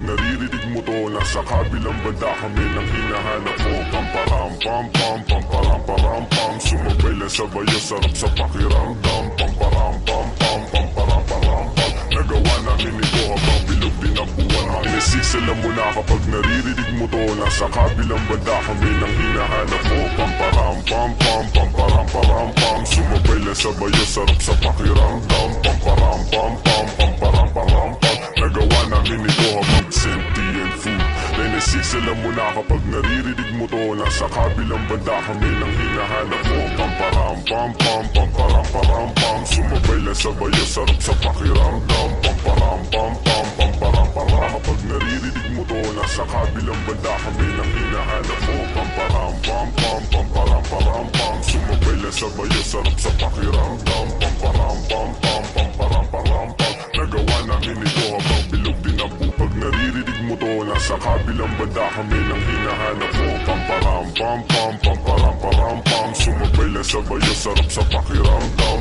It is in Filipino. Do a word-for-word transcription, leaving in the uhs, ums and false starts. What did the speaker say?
naririnig mo to, nasa kabilang banda kami nang hinahanap mo. Pamparam pam pam, pamparam param pam, sumabay lang sabayo, sarap sa pakiramdam. Pamparam pam pam, pamparam param pam, nagawa namin ito habang bilog din ang buwan. Makinasiksala mo na kapag naririnig mo to, nasa kabilang banda kami nang hinahanap mo. Pamparam pam pam, pamparam param pam, sumabay lang sabayo, sarap sa pakiramdam. Pamparam pam pam, pamparam param pam, nagawa namin ito habang sentient food. Nainasiksala mo na kapag naririnig mo to, nasa kabilang banda kami nang hinahanap mo. Pamparam pam pam, pamparam param pam, sumabay lang sabayo, sarap sa pakiramdam. Pamparam pam pam, pamparam param, kapag naririnig mo to, nasa kabilang banda kami nang hinahanap mo. Pamparam pam pam, pamparam param pam, sumabay lang sabayo, sarap sa pakiramdam. Pamparam pam pam, pamparam param pam, nagawa namin ito habang bilog din ang buwan. Pag naririnig mo to, nasa kabilang banda kami nang hinahanap mo. Pamparam pam pam, pamparam param pam, sumabay lang sabayo, sarap sa pakiramdam.